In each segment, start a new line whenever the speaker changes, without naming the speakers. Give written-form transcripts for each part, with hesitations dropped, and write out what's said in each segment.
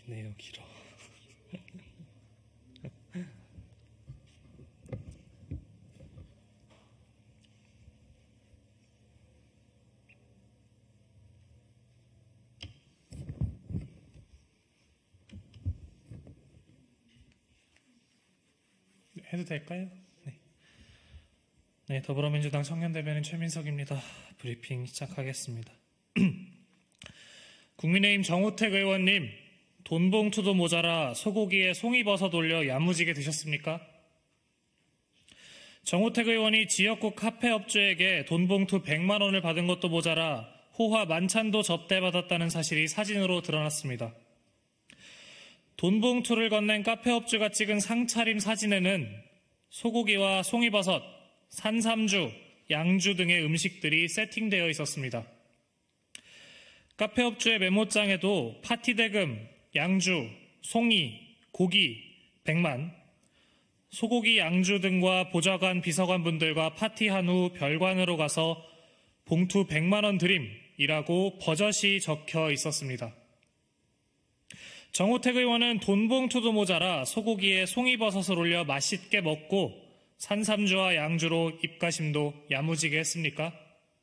기네요, 길어. 해도 될까요? 네, 더불어민주당 청년대변인 최민석입니다. 브리핑 시작하겠습니다. 국민의힘 정우택 의원님, 돈봉투도 모자라 소고기에 송이버섯 올려 야무지게 드셨습니까? 정우택 의원이 지역구 카페업주에게 돈봉투 100만 원을 받은 것도 모자라 호화 만찬도 접대받았다는 사실이 사진으로 드러났습니다. 돈봉투를 건넨 카페업주가 찍은 상차림 사진에는 소고기와 송이버섯, 산삼주, 양주 등의 음식들이 세팅되어 있었습니다. 카페업주의 메모장에도 파티대금, 양주, 송이, 고기, 100만, 소고기, 양주 등과 보좌관, 비서관분들과 파티한 후 별관으로 가서 봉투 100만 원 드림이라고 버젓이 적혀 있었습니다. 정우택 의원은 돈봉투도 모자라 소고기에 송이버섯을 올려 맛있게 먹고 산삼주와 양주로 입가심도 야무지게 했습니까?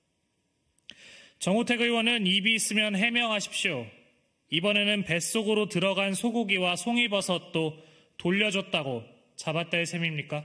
정우택 의원은 입이 있으면 해명하십시오. 이번에는 뱃속으로 들어간 소고기와 송이버섯도 돌려줬다고 잡아뗄 셈입니까?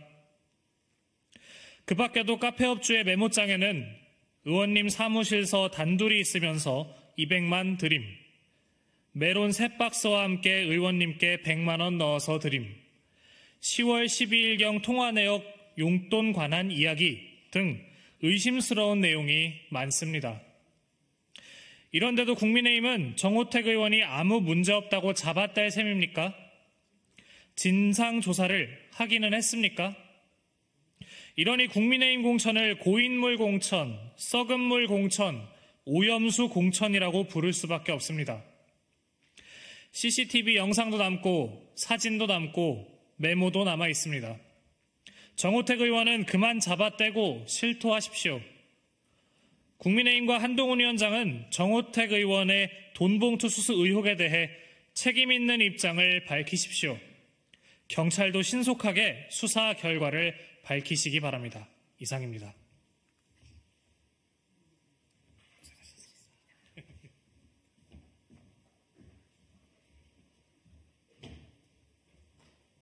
그 밖에도 카페업주의 메모장에는 의원님 사무실서 단둘이 있으면서 200만 드림, 메론 3박스와 함께 의원님께 100만 원 넣어서 드림, 10월 12일경 통화 내역 용돈 관한 이야기 등 의심스러운 내용이 많습니다. 이런데도 국민의힘은 정우택 의원이 아무 문제 없다고 잡아뗄 셈입니까? 진상조사를 하기는 했습니까? 이러니 국민의힘 공천을 고인물 공천, 썩은 물 공천, 오염수 공천이라고 부를 수밖에 없습니다. CCTV 영상도 남고 사진도 남고 메모도 남아 있습니다. 정우택 의원은 그만 잡아떼고 실토하십시오. 국민의힘과 한동훈 위원장은 정우택 의원의 돈봉투 수수 의혹에 대해 책임 있는 입장을 밝히십시오. 경찰도 신속하게 수사 결과를 밝히시기 바랍니다. 이상입니다.